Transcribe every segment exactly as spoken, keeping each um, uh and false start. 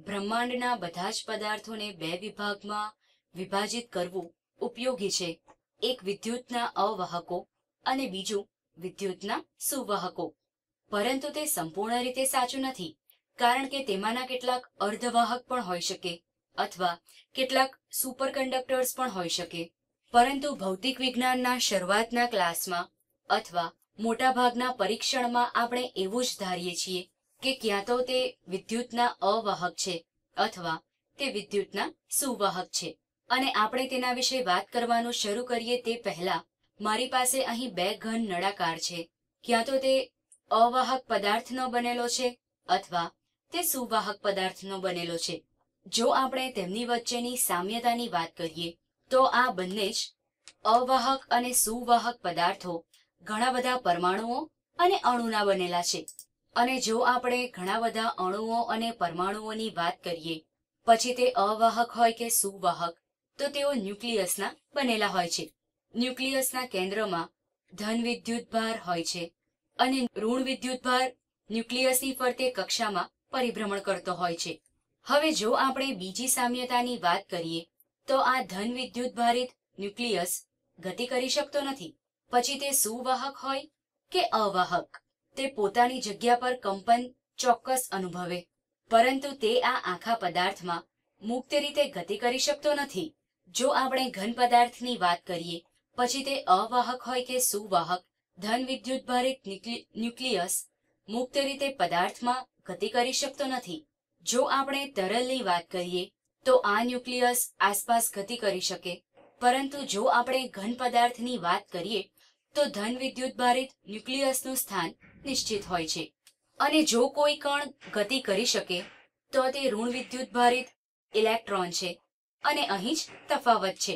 બ્રહ્માંડના બધા જ પદાર્થોને બે વિભાગમાં વિભાજિત કરવું ઉપયોગી છે, એક વિદ્યુતના અવાહકો અને બીજું વિદ્યુતના સુવાહકો. પરંતુ તે સંપૂર્ણ રીતે સાચું નથી, કારણ કે તેમાંના કેટલાક અર્ધવાહક પણ હોઈ શકે અથવા કેટલાક સુપરકન્ડક્ટર્સ પણ હોઈ શકે. પરંતુ ભૌતિક વિજ્ઞાનના શરૂઆતના ક્લાસમાં અથવા મોટાભાગના પરીક્ષણમાં આપણે એવું જ ધારીએ છીએ કે ક્યાં તો તે વિદ્યુતના અવાહક છે અથવા તે વિદ્યુતના સુવાહક છે. અને આપણે તેના વિશે વાત કરવાનું શરૂ કરીએ તે પહેલા મારી પાસે અહીં બે ઘન નળાકાર છે. ક્યાં તો તે અવાહક પદાર્થનો બનેલો છે અથવા તે સુવાહક પદાર્થનો બનેલો છે. જો આપણે તેમની વચ્ચેની સામ્યતાની વાત કરીએ તો આ બંને જ અવાહક અને સુવાહક પદાર્થો ઘણા બધા પરમાણુઓ અને અણુના બનેલા છે. અને જો આપણે ઘણા બધા અણુઓ અને પરમાણુઓની વાત કરીએ પછી તે અવાહક હોય કે સુવાહક, તો તેઓ ન્યુક્લિયસના બનેલા હોય છે. ન્યુક્લિયસના કેન્દ્રમાં ધન વિદ્યુતભાર હોય છે અને ઋણ વિદ્યુતભાર ન્યુક્લિયસની ફરતે કક્ષામાં પરિભ્રમણ કરતો હોય છે. હવે જો આપણે બીજી સામ્યતાની વાત કરીએ તો આ ધન વિદ્યુતભારિત ન્યુક્લિયસ ગતિ કરી શકતો નથી. પછી તે સુવાહક હોય કે અવાહક, તે પોતાની જગ્યા પર કંપન ચોક્કસ અનુભવે, પરંતુ તે આ આખા પદાર્થમાં મુક્ત રીતે ગતિ કરી શકતો નથી. જો આપણે ઘન પદાર્થની વાત કરીએ પછી તે અવાહક હોય કે સુવાહક, ધન વિદ્યુતભારિત ન્યુક્લિયસ મુક્ત રીતે પદાર્થમાં ગતિ કરી શકતો નથી. જો આપણે તરલની વાત કરીએ તો આ ન્યુક્લિયસ આસપાસ ગતિ કરી શકે, પરંતુ જો આપણે ઘન પદાર્થની વાત કરીએ તો ધન વિદ્યુતભારિત ન્યુક્લિયસનું સ્થાન નિશ્ચિત હોય છે. અને જો કોઈ કણ ગતિ કરી શકે તો તે ઋણ વિદ્યુતભારિત ઇલેક્ટ્રોન છે. અને અહીં જ તફાવત છે.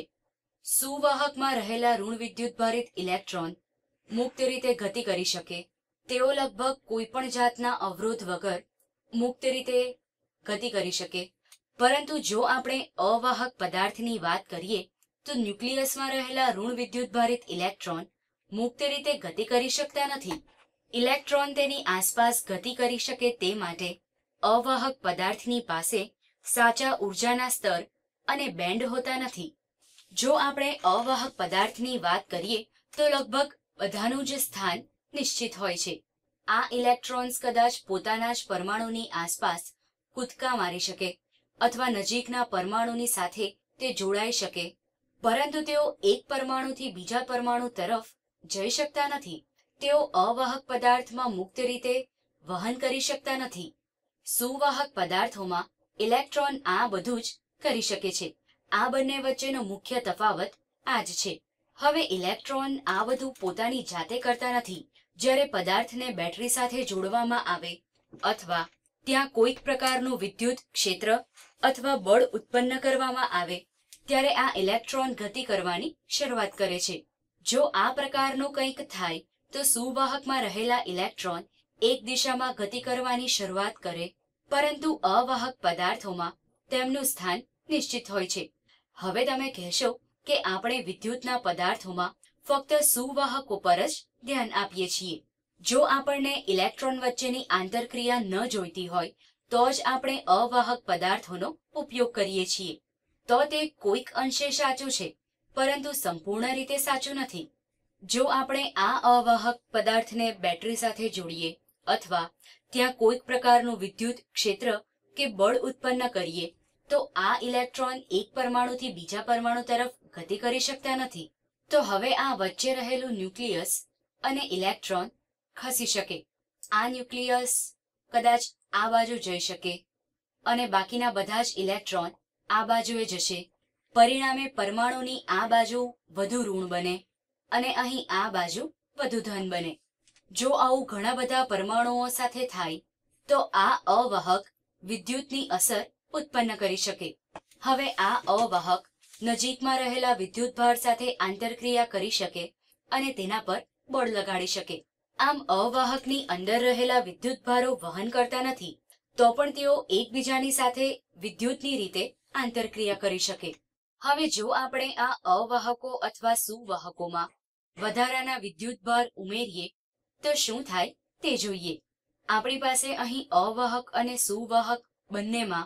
સુવાહકમાં રહેલા ઋણ વિદ્યુતભારિત ઇલેક્ટ્રોન મુક્ત રીતે ગતિ કરી શકે. તેઓ લગભગ કોઈ પણ જાતના અવરોધ વગર મુક્ત રીતે ગતિ કરી શકે. પરંતુ જો આપણે અવાહક પદાર્થની વાત કરીએ તો ન્યુક્લિયસમાં રહેલા ઋણ વિદ્યુતભારિત ઇલેક્ટ્રોન મુક્ત રીતે ગતિ કરી શકતા નથી. ઇલેક્ટ્રોન તેની આસપાસ ગતિ કરી શકે તે માટે અવાહક પદાર્થની પાસે સાચા ઉર્જાના સ્તર અને બેન્ડ હોતા નથી. જો આપણે અવાહક પદાર્થની વાત કરીએ તો લગભગ બધાનું જ સ્થાન નિશ્ચિત હોય છે. આ ઇલેક્ટ્રોન્સ કદાચ પોતાના જ પરમાણુની આસપાસ કૂદકા મારી શકે અથવા નજીકના પરમાણુની સાથે તે જોડાઈ શકે, પરંતુ તેઓ એક પરમાણુથી બીજા પરમાણુ તરફ જઈ શકતા નથી. તેઓ અવાહક પદાર્થમાં મુક્ત રીતે વહન કરી શકતા નથી. સુવાહક પદાર્થોમાં ઇલેક્ટ્રોન આ બધું જ કરી શકે છે. આ બંને વચ્ચેનો મુખ્ય તફાવત આ જ છે. હવે ઇલેક્ટ્રોન આ બધું પોતાની જાતે કરતા નથી. જ્યારે પદાર્થને બેટરી સાથે જોડવામાં આવે અથવા ત્યાં કોઈક પ્રકારનું વિદ્યુત ક્ષેત્ર અથવા બળ ઉત્પન્ન કરવામાં આવે ત્યારે આ ઇલેક્ટ્રોન ગતિ કરવાની શરૂઆત કરે છે. જો આ પ્રકારનું કંઈક થાય તો સુવાહકમાં રહેલા ઇલેક્ટ્રોન એક દિશામાં ગતિ કરવાની શરૂઆત કરે, પરંતુ અવાહક પદાર્થોમાં તેમનું સ્થાન નિશ્ચિત હોય છે. હવે તમે કહેશો કે આપણે વિદ્યુતના પદાર્થોમાં ફક્ત સુવાહકો પર જ ધ્યાન આપીએ છીએ. જો આપણને ઇલેક્ટ્રોન વચ્ચેની આંતરક્રિયા ન જોઈતી હોય તો જ આપણે અવાહક પદાર્થોનો ઉપયોગ કરીએ છીએ. તો તે કોઈક અંશે સાચું છે, પરંતુ સંપૂર્ણ રીતે સાચું નથી. જો આપણે આ અવાહક પદાર્થને બેટરી સાથે જોડીએ અથવા ત્યાં કોઈક પ્રકારનું વિદ્યુત ક્ષેત્ર કે બળ ઉત્પન્ન કરીએ તો આ ઇલેક્ટ્રોન એક પરમાણુથી બીજા પરમાણુ તરફ ગતિ કરી શકતા નથી. તો હવે આ વચ્ચે રહેલું ન્યુક્લિયસ અને ઇલેક્ટ્રોન ખસી શકે. આ ન્યુક્લિયસ કદાચ આ બાજુ જઈ શકે અને બાકીના બધા જ ઇલેક્ટ્રોન આ બાજુએ જશે. પરિણામે પરમાણુની આ બાજુ વધુ ઋણ બને અને અહીં આ બાજુ વધુ ધન બને. જો આવું ઘણા બધા પરમાણુઓ સાથે થાય તો આ અવાહક વિદ્યુતની અસર ઉત્પન્ન કરી શકે. હવે આ અવાહક નજીકમાં રહેલા વિદ્યુતભાર સાથે આંતરક્રિયા કરી શકે અને તેના પર બળ લગાડી શકે. આમ અવાહકની અંદર રહેલા વિદ્યુતભારો વહન કરતા નથી, તો પણ તેઓ એકબીજાની સાથે વિદ્યુતની રીતે આંતરક્રિયા કરી શકે. હવે જો આપણે આ અવાહકો અથવા સુવાહકોમાં વધારાના વિદ્યુતભાર ઉમેરીએ તો શું થાય તે જોઈએ. આપણી પાસે અહીં અવાહક અને સુવાહક બંનેમાં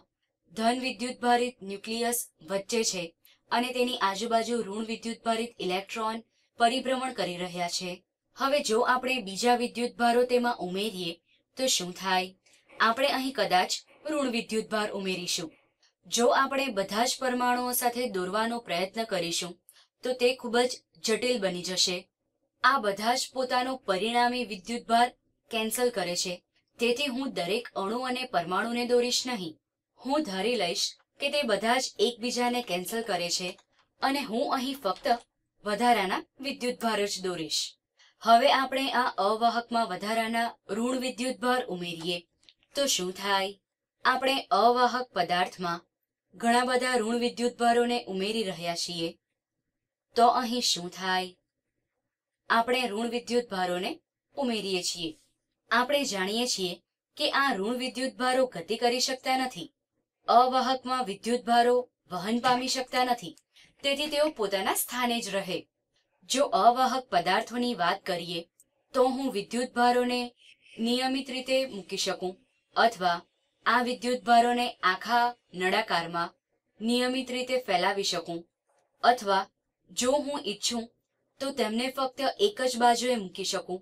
ધન વિદ્યુતભારિત ન્યુક્લિયસ વચ્ચે છે અને તેની આજુબાજુ ઋણ વિદ્યુતભારિત ઇલેક્ટ્રોન પરિભ્રમણ કરી રહ્યા છે. હવે જો આપણે બીજા વિદ્યુતભારો તેમાં ઉમેરીએ તો શું થાય? આપણે અહીં કદાચ ઋણ વિદ્યુતભાર ઉમેરીશું. જો આપણે બધા જ પરમાણુઓ સાથે દોરવાનો પ્રયત્ન કરીશું તો તે ખૂબ જ જટિલ બની જશે. આ બધા જ પોતાનો પરિણામી વિદ્યુતભાર કેન્સલ કરે છે. તેથી હું દરેક અણુ અને પરમાણુને દોરીશ નહીં. હું ધારી લઈશ કે તે બધા જ એકબીજાને કેન્સલ કરે છે અને હું અહીં ફક્ત વધારાના વિદ્યુતભાર જ દોરીશ. હવે આપણે આ અવાહકમાં વધારાના ઋણ વિદ્યુતભાર ઉમેરીએ તો શું થાય? આપણે અવાહક પદાર્થમાં ઘણા બધા ઋણ વિદ્યુતભારોને ઉમેરી રહ્યા છીએ. તો અહીં શું થાય? આપણે ઋણ વિદ્યુતભારોને ઉમેરીએ છીએ. આપણે જાણીએ છીએ કે આ ઋણ વિદ્યુતભારો ગતિ કરી શકતા નથી. અવાહકમાં વિદ્યુતભારો વહન પામી શકતા નથી. તેથી તેઓ પોતાના સ્થાને જ રહે. જો અવાહક પદાર્થોની વાત કરીએ તો હું વિદ્યુતભારોને નિયમિત રીતે મૂકી શકું અથવા આ વિદ્યુતભારોને આખા નળાકારમાં નિયમિત રીતે ફેલાવી શકું અથવા જો હું ઈચ્છું તો તેમને ફક્ત એક જ બાજુએ મૂકી શકું.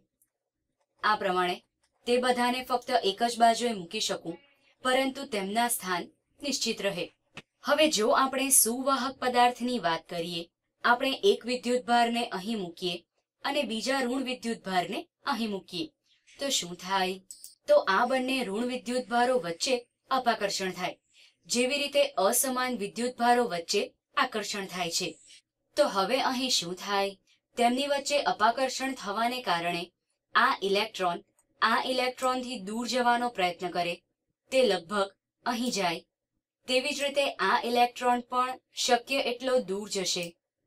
આ પ્રમાણે તે બધાને ફક્ત એક જ બાજુએ મૂકી શકું પરંતુ તેમના સ્થાન નિશ્ચિત રહે. હવે જો આપણે સુવાહક પદાર્થની વાત કરીએ, આપણે એક વિદ્યુતભારને અહીં મૂકીએ અને બીજા ઋણ વિદ્યુતભારને અહીં મૂકીએ તો શું થાય? તો આ બંને ઋણ વિદ્યુતભારો વચ્ચે અપાકર્ષણ થાય, જેવી રીતે અસમાન વિદ્યુતભારો વચ્ચે આકર્ષણ થાય છે. તો હવે અહીં શું થાય? તેમની વચ્ચે અપાકર્ષણ થવાને કારણે આ ઇલેક્ટ્રોન આ ઇલેક્ટ્રોનથી દૂર જવાનો પ્રયત્ન કરે. તે લગભગ અહીં જાય. તેવી જ રીતે આ ઇલેક્ટ્રોન પણ શક્ય એટલો દૂર જશે.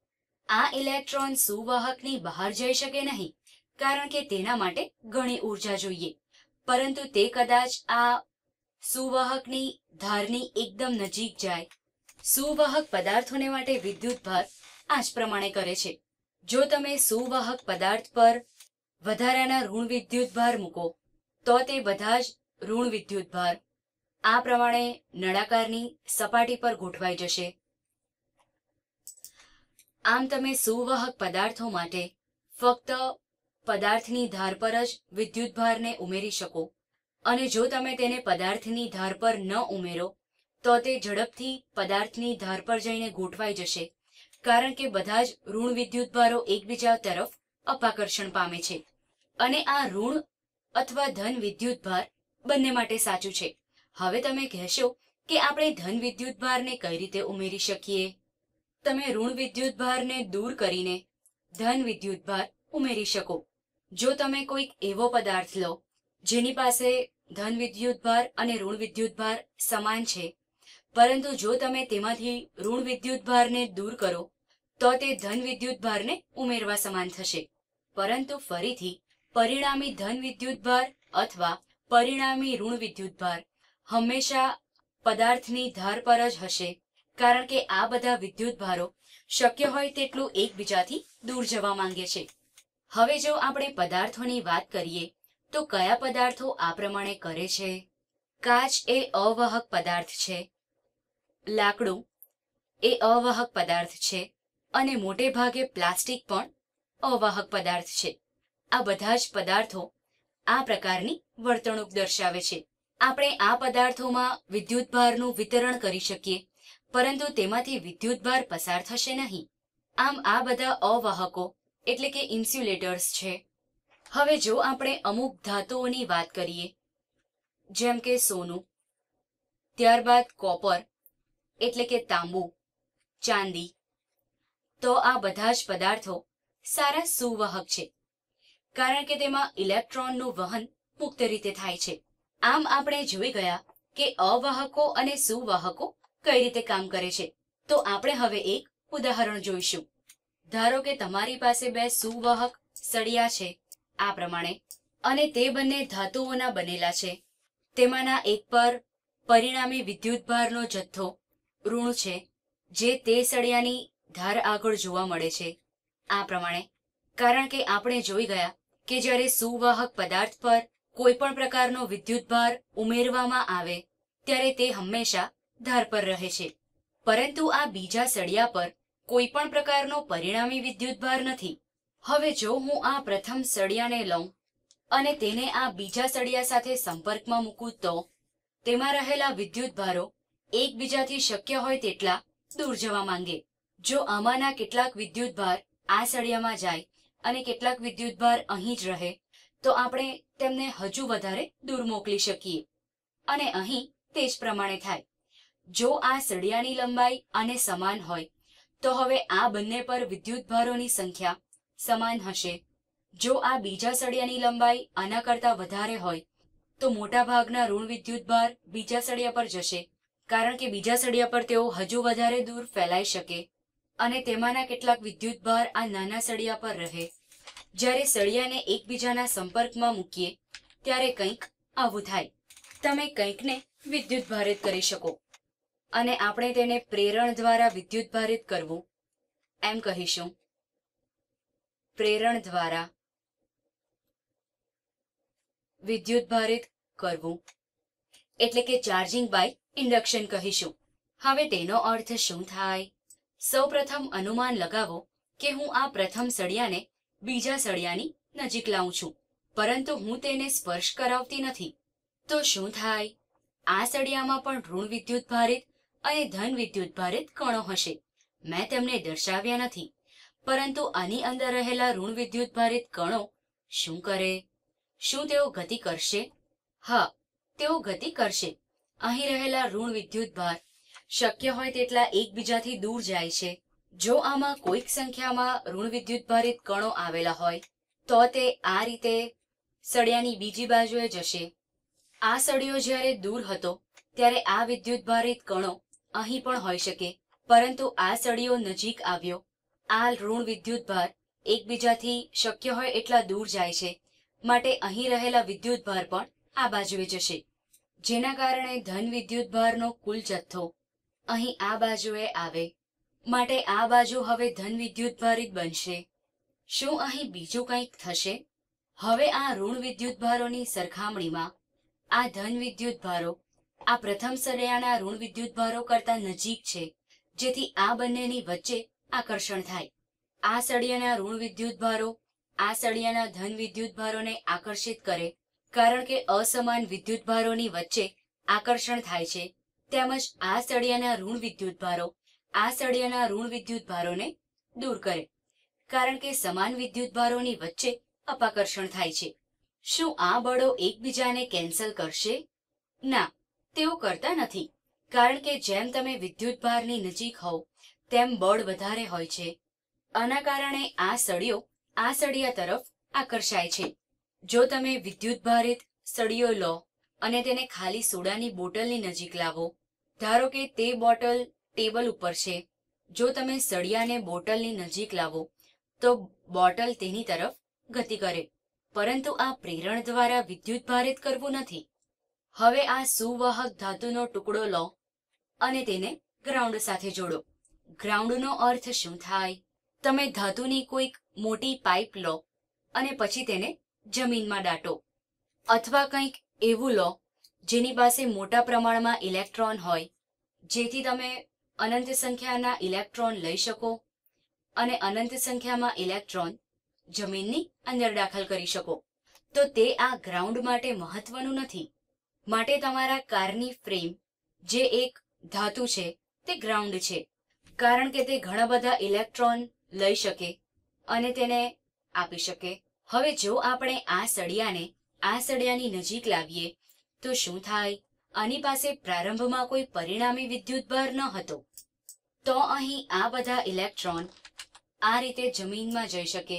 આ ઇલેક્ટ્રોન સુવાહકની બહાર જઈ શકે નહીં કારણ કે તેના માટે ઘણી ઊર્જા જોઈએ. પરંતુ તે કદાચ આ સુવાહકની ધારની એકદમ નજીક જાય. સુવાહક પદાર્થોને માટે વિદ્યુતભાર આ જ પ્રમાણે કરે છે. જો તમે સુવાહક પદાર્થ પર વધારાના ઋણ વિદ્યુતભાર મૂકો તો તે બધા જ ઋણ વિદ્યુતભાર આ પ્રમાણે નળાકારની સપાટી પર ગોઠવાઈ જશે. આમ તમે સુવાહક પદાર્થો માટે ફક્ત પદાર્થની ધાર પર જ વિદ્યુતભારને ઉમેરી શકો અને જો તમે તેને પદાર્થની ધાર પર ન ઉમેરો તો તે ઝડપથી પદાર્થની ધાર પર જઈને ગોઠવાઈ જશે કારણ કે બધા જ ઋણ વિદ્યુતભારો એકબીજા તરફ અપાકર્ષણ પામે છે. અને આ ઋણ અથવા ધન વિદ્યુતભાર બંને માટે સાચું છે. હવે તમે કહેશો કે આપણે ધન વિદ્યુતભારને કઈ રીતે ઉમેરી શકીએ? તમે ઋણ વિદ્યુતભારને દૂર કરીને ધન વિદ્યુતભાર ઉમેરી શકો. જો તમે કોઈક એવો પદાર્થ લો જેની પાસે ધન વિદ્યુતભાર અને ઋણ વિદ્યુતભાર સમાન છે, પરંતુ જો તમે તેમાંથી ઋણ વિદ્યુતભારને દૂર કરો તો તે ધન વિદ્યુતભારને ઉમેરવા સમાન થશે. પરંતુ ફરીથી પરિણામી ધન વિદ્યુતભાર અથવા પરિણામી ઋણ વિદ્યુતભાર હંમેશા પદાર્થની ધાર પર જ હશે કારણ કે આ બધા વિદ્યુતભારો શક્ય હોય તેટલું એકબીજાથી દૂર જવા માંગે છે. હવે જો આપણે પદાર્થોની વાત કરીએ તો કયા પદાર્થો આ પ્રમાણે કરે છે? કાચ એ અવાહક પદાર્થ છે. લાકડું એ અવાહક પદાર્થ છે અને મોટે ભાગે પ્લાસ્ટિક પણ અવાહક પદાર્થ છે. આ બધા જ પદાર્થો આ પ્રકારની વર્તણૂક દર્શાવે છે. આપણે આ પદાર્થોમાં વિદ્યુતભારનું વિતરણ કરી શકીએ પરંતુ તેમાંથી વિદ્યુતભાર પસાર થશે નહીં. આમ આ બધા અવાહકો એટલે કે ઇન્સ્યુલેટર્સ છે. હવે જો આપણે અમુક ધાતુઓની વાત કરીએ જેમ કે સોનું, ત્યારબાદ કોપર એટલે કે તાંબુ, ચાંદી, તો આ બધા જ પદાર્થો સારા સુવાહક છે કારણ કે તેમાં ઇલેક્ટ્રોનનું વહન મુક્ત રીતે થાય છે. આમ આપણે જોઈ ગયા કે અવાહકો અને સુવાહકો કઈ રીતે કામ કરે છે. તો આપણે હવે એક ઉદાહરણ જોઈશું. ધારો કે તમારી પાસે બે સુવાહક સળિયા છે આ પ્રમાણે અને તે બંને ધાતુઓના બનેલા છે. તેમાંના એક પર પરિણામી વિદ્યુતભારનો જથ્થો ઋણ છે જે તે સળિયાની ધાર આગળ જોવા મળે છે આ પ્રમાણે. કારણ કે આપણે જોઈ ગયા કે જ્યારે સુવાહક પદાર્થ પર કોઈ પણ પ્રકારનો વિદ્યુતભાર ઉમેરવામાં આવે ત્યારે તે હંમેશા ધાર પર રહે છે, પરંતુ આ બીજા સળિયા પર કોઈ પણ પ્રકારનો પરિણામી વિદ્યુતભાર નથી. હવે જો હું આ પ્રથમ સળિયાને લઉં અને તેને આ બીજા સળિયા સાથે સંપર્કમાં મૂકું તો તેમાં રહેલા વિદ્યુતભારો એકબીજાથી શક્ય હોય તેટલા દૂર જવા માંગે. જો આમાંના કેટલાક વિદ્યુતભાર આ સળિયામાં જાય અને કેટલાક વિદ્યુતભાર અહીં જ રહે તો આપણે તેમને હજુ વધારે દૂર મોકલી શકીએ અને અહીં તે જ પ્રમાણે થાય. જો આ સળિયાની લંબાઈ આને સમાન હોય તો હવે આ બંને પર વિદ્યુતભારોની સંખ્યા સમાન હશે. જો આ બીજા સળિયાની લંબાઈ આના કરતાં વધારે હોય તો મોટા ભાગના ઋણ વિદ્યુતભાર બીજા સળિયા પર જશે, કારણ કે બીજા સળિયા પર તેઓ હજુ વધારે દૂર ફેલાઈ શકે અને તેમાંના કેટલાક વિદ્યુતભાર આ નાના સળિયા પર રહે. જ્યારે સળિયાને એકબીજાના સંપર્કમાં મૂકીએ ત્યારે કંઈક આવું થાય. તમે કંઈકને વિદ્યુતભારિત કરી શકો અને આપણે તેને પ્રેરણ દ્વારા વિદ્યુતભારિત કરવું એમ કહીશું. પ્રેરણ દ્વારા વિદ્યુતભારિત કરવું એટલે કે ચાર્જિંગ બાય ઇન્ડક્શન કહીશું. હવે તેનો અર્થ શું થાય? સૌપ્રથમ અનુમાન લગાવો કે હું આ પ્રથમ સળિયાને બીજા સળિયાની નજીક લાવું છું, પરંતુ હું તેને સ્પર્શ કરાવતી નથી. તો શું થાય? આ સળિયામાં પણ ઋણ વિદ્યુતભારિત અને ધન વિદ્યુતભારિત કણો હશે. મેં તેમને દર્શાવ્યા નથી, પરંતુ આની અંદર રહેલા ઋણ વિદ્યુતભારિત કણો શું કરે? શું તેઓ ગતિ કરશે? હા, તેઓ ગતિ કરશે. અહીં રહેલા ઋણ વિદ્યુતભાર શક્ય હોય તેટલા એકબીજાથી દૂર જાય છે. જો આમાં કોઈક સંખ્યામાં ઋણ વિદ્યુતભારિત કણો આવેલા હોય તો તે આ રીતે સળિયાની બીજી બાજુએ જશે. આ સળિયો જ્યારે દૂર હતો ત્યારે આ વિદ્યુતભારિત કણો અહીં પણ હોઈ શકે, પરંતુ આ સળિયો નજીક આવ્યો. આ ઋણ વિદ્યુતભાર એકબીજાથી શક્ય હોય એટલા દૂર જાય છે, માટે અહીં રહેલા વિદ્યુતભાર પણ આ બાજુએ જશે, જેના કારણે ધન વિદ્યુતભારનો કુલ જથ્થો અહીં આ બાજુએ આવે. માટે આ બાજુ હવે ધન વિદ્યુતભારિત બનશે. શું અહીં બીજું કંઈક થશે? હવે આ ઋણ વિદ્યુતભારોની સરખામણીમાં આ ધન વિદ્યુતભારો આ પ્રથમ સળિયાના ઋણ વિદ્યુતભારો કરતા નજીક છે, જેથી આ બંનેની વચ્ચે આકર્ષણ થાય. આ સળિયાના ઋણ વિદ્યુતભારો આ સળિયાના ધન વિદ્યુતભારોને આકર્ષિત કરે, કારણ કે અસમાન વિદ્યુતભારોની વચ્ચે આકર્ષણ થાય છે. તેમજ આ સળિયાના ઋણ વિદ્યુતભારો આ સળિયાના ઋણ વિદ્યુતભારોને દૂર કરે, કારણ કે સમાન વિદ્યુતભારોની વચ્ચે અપાકર્ષણ થાય છે. શું આ બળો એકબીજાને કેન્સલ કરશે? ના, તેઓ કરતા નથી, કારણ કે જેમ તમે વિદ્યુતભારની નજીક હોવ તેમ બળ વધારે હોય છે. આના કારણે આ સળિયો આ સળિયા તરફ આકર્ષાય છે. જો તમે વિદ્યુતભારિત સળિયો લો અને તેને ખાલી સોડાની બોટલની નજીક લાવો, ધારો કે તે બોટલ ટેબલ ઉપર છે. જો તમે સળિયાને બોટલની નજીક લાવો તો બોટલ તેની તરફ ગતિ કરે, પરંતુ આ પ્રેરણ દ્વારા વિદ્યુતભારિત કરવું નથી. હવે આ સુવાહક ધાતુનો ટુકડો લો અને તેને ગ્રાઉન્ડ સાથે જોડો. ગ્રાઉન્ડનો અર્થ શું થાય? તમે ધાતુની કોઈક મોટી પાઇપ લો અને પછી તેને જમીનમાં દાટો, અથવા કંઈક એવું લો જેની પાસે મોટા પ્રમાણમાં ઇલેક્ટ્રોન હોય, જેથી તમે અનંત સંખ્યાના ઇલેક્ટ્રોન લઈ શકો અને અનંત સંખ્યામાં ઇલેક્ટ્રોન જમીનની અંદર દાખલ કરી શકો. તો તે આ ગ્રાઉન્ડ માટે મહત્વનું નથી. માટે તમારા કારની ફ્રેમ જે એક ધાતુ છે તે ગ્રાઉન્ડ છે, કારણ કે તે ઘણા બધા ઇલેક્ટ્રોન લઈ શકે અને તેને આપી શકે. હવે જો આપણે આ સળિયાને આ સળિયાની નજીક લાવીએ તો શું થાય? આની પાસે પ્રારંભમાં કોઈ પરિણામી વિદ્યુતભાર ન હતો, તો અહીં આ બધા ઇલેક્ટ્રોન આ રીતે જમીનમાં જઈ શકે.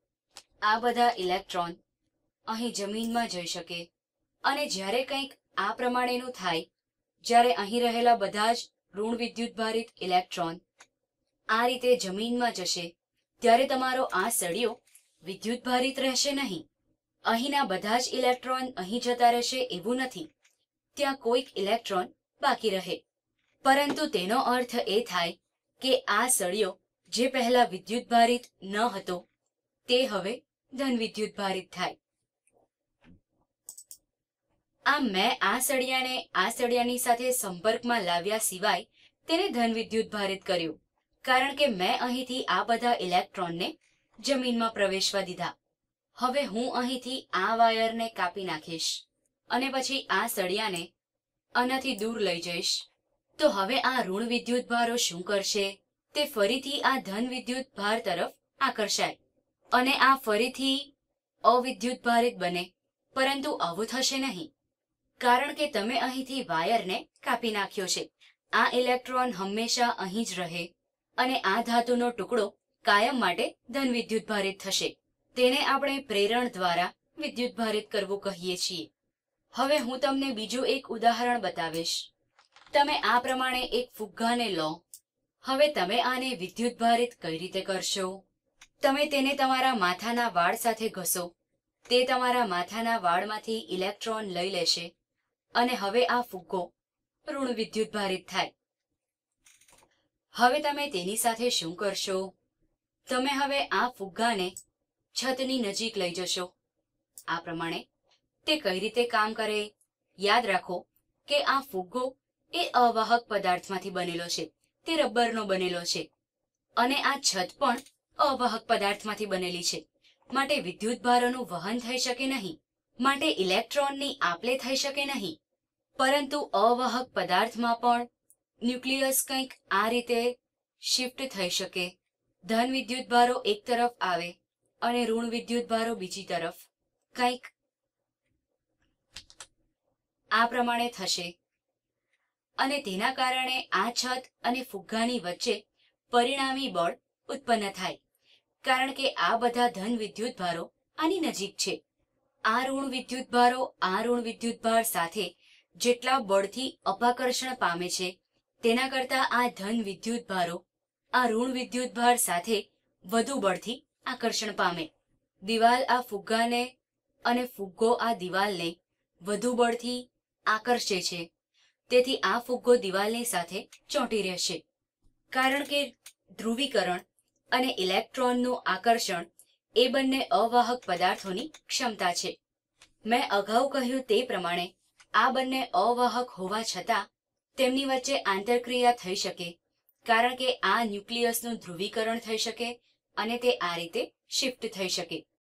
આ બધા ઇલેક્ટ્રોન અહીં જમીનમાં જઈ શકે અને જ્યારે કંઈક આ પ્રમાણેનું થાય, જ્યારે અહીં રહેલા બધા જ ઋણ વિદ્યુતભારિત ઇલેક્ટ્રોન આ રીતે જમીનમાં જશે, ત્યારે તમારો આ સળિયો વિદ્યુતભારિત રહેશે નહીં. અહીંના બધા જ ઇલેક્ટ્રોન અહીં જતા રહેશે એવું નથી, ત્યાં કોઈક ઇલેક્ટ્રોન બાકી રહે. પરંતુ તેનો અર્થ એ થાય કે આ સળિયો જે પહેલા વિદ્યુતભારિત ન હતો તે હવે ધન વિદ્યુતભારિત થાય. આમ મેં આ સળિયાને આ સળિયાની સાથે સંપર્કમાં લાવ્યા સિવાય તેને ધન વિદ્યુત ભારિત કર્યું, કારણ કે મેં અહીંથી આ બધા ઇલેક્ટ્રોનને જમીનમાં પ્રવેશવા દીધા. હવે હું અહીંથી આ વાયરને કાપી નાખીશ અને પછી આ સળિયાને આનાથી દૂર લઈ જઈશ. તો હવે આ ઋણ વિદ્યુત ભારો શું કરશે? તે ફરીથી આ ધન વિદ્યુત ભાર તરફ આકર્ષાય અને આ ફરીથી અવિદ્યુત ભારિત બને. પરંતુ આવું થશે નહીં, કારણ કે તમે અહીંથી વાયરને કાપી નાખ્યો છે. આ ઇલેક્ટ્રોન હંમેશા અહીં જ રહે અને આ ધાતુનો ટુકડો કાયમ માટે ધન વિદ્યુત ભારિત થશે. તેને આપણે પ્રેરણ દ્વારા વિદ્યુત ભારિત કરવું કહીએ છીએ. હવે હું તમને બીજું એક ઉદાહરણ બતાવીશ. તમે આ પ્રમાણે એક ફુગ્ગાને લો. હવે તમે આને વિદ્યુત ભારિત કઈ રીતે કરશો? તમે તેને તમારા માથાના વાળ સાથે ઘસો. તે તમારા માથાના વાળમાંથી ઇલેક્ટ્રોન લઈ લેશે અને હવે આ ફુગ્ગો ઋણ વિદ્યુત ભારિત થાય. હવે તમે તેની સાથે શું કરશો? તમે હવે આ ફુગ્ગાને છતની નજીક લઈ જશો. આ પ્રમાણે તે કઈ રીતે કામ કરે? યાદ રાખો કે આ ફુગ્ગો એ અવાહક પદાર્થમાંથી બનેલો છે. તે રબરનો બનેલો છે અને આ છત પણ અવાહક પદાર્થમાંથી બનેલી છે. માટે વિદ્યુત ભારોનું વહન થઈ શકે નહીં, માટે ઇલેક્ટ્રોનની આપ-લે થઈ શકે નહીં. પરંતુ અવાહક પદાર્થમાં પણ ન્યુક્લિયસ કંઈક આ રીતે શિફ્ટ થઈ શકે. ધન વિદ્યુત ભારો એક તરફ આવે અને ઋણ વિદ્યુત ભારો બીજી તરફ. કંઈક આ પ્રમાણે થશે અને તેના કારણે આ છત અને ફુગ્ગાની વચ્ચે પરિણામી બળ ઉત્પન્ન થાય, કારણ કે આ બધા ધન વિદ્યુત ભારો આની નજીક છે. આ ઋણ વિદ્યુત ભારો આ ઋણ વિદ્યુત ભાર સાથે જેટલા બળથી અપાકર્ષણ પામે છે તેના કરતાં આ ધન વિદ્યુત ભારો આ ઋણ વિદ્યુત ભાર સાથે વધુ બળથી આકર્ષણ પામે. દિવાલ આ ફુગ્ગાને અને ફુગ્ગો આ દિવાલને વધુ બળથી આકર્ષે છે. તેથી આ ફુગ્ગો દિવાલની સાથે ચોંટી રહેશે, કારણ કે ધ્રુવીકરણ અને ઇલેક્ટ્રોનનું આકર્ષણ એ બંને અવાહક પદાર્થોની ક્ષમતા છે. મેં અગાઉ કહ્યું તે પ્રમાણે આ બંને અવાહક હોવા છતાં તેમની વચ્ચે આંતરક્રિયા થઈ શકે, કારણ કે આ ન્યુક્લિયસનું ધ્રુવીકરણ થઈ શકે અને તે આ રીતે શિફ્ટ થઈ શકે.